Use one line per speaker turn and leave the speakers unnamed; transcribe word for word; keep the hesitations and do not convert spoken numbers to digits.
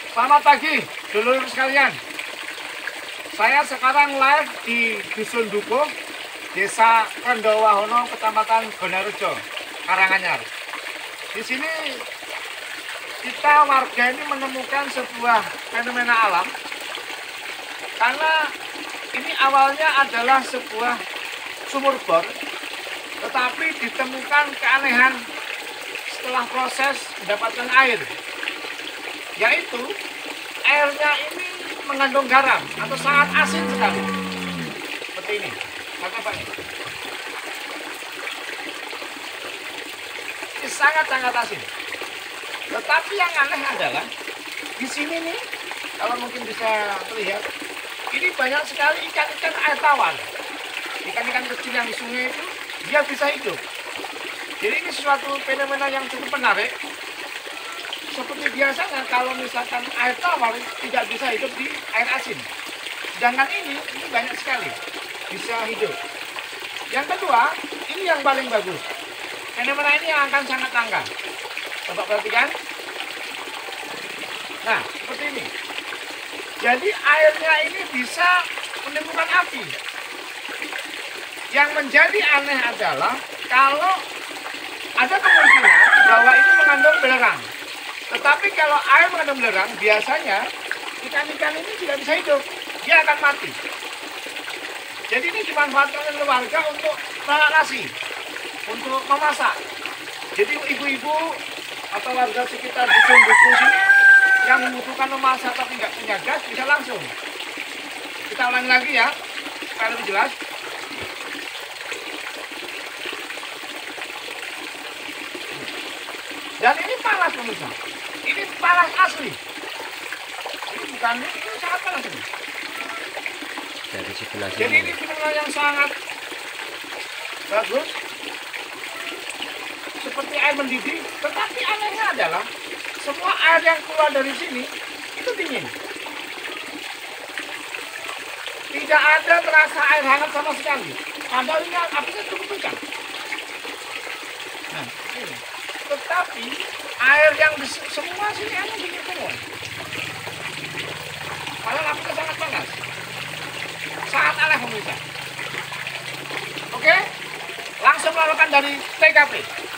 Selamat pagi, dulur sekalian. Saya sekarang live di Dusun Dukuh, Desa Kendowahono, Kecamatan Gonorejo, Karanganyar. Di sini kita warga ini menemukan sebuah fenomena alam, karena ini awalnya adalah sebuah sumur bor, tetapi ditemukan keanehan setelah proses mendapatkan air, yaitu airnya ini mengandung garam atau sangat asin sekali, seperti ini. Apa ini? Ini sangat-sangat asin. Tetapi yang aneh adalah di sini nih, kalau mungkin bisa terlihat, ini banyak sekali ikan-ikan air tawar, ikan-ikan kecil yang di sungai itu dia bisa hidup. Jadi ini suatu fenomena yang cukup menarik. Seperti biasanya kalau misalkan air tawar tidak bisa hidup di air asin, sedangkan ini ini banyak sekali bisa hidup. Yang kedua, ini yang paling bagus. Fenomena ini yang akan sangat langka. Coba perhatikan. Nah, seperti ini. Jadi airnya ini bisa menimbulkan api. Yang menjadi aneh adalah kalau ada kemungkinan bahwa ini mengandung belerang. Tetapi kalau air mengandung belerang, biasanya ikan-ikan ini tidak bisa hidup. Dia akan mati. Jadi ini dimanfaatkan oleh warga untuk masak nasi, untuk memasak. Jadi ibu-ibu atau warga sekitar Dusun Dukuh sini yang membutuhkan memasak tapi nggak punya gas bisa langsung. Kita ulangi lagi ya, supaya lebih jelas. Dan ini panas pemirsa. Ini panas asli. Ini bukan ini, ini sangat panas ini.
Dari sebelah sini.
Jadi ini fenomena yang sangat bagus, seperti air mendidih. Tetapi anehnya adalah semua air yang keluar dari sini itu dingin. Tidak ada terasa air hangat sama sekali. Padahal ini apinya cukup kencang. Nah, ini. Tetapi air yang di semua sini hanya dingin semua. Padahal apinya sangat panas. Sangat aneh pemirsa. Oke, langsung melakukan dari T K P.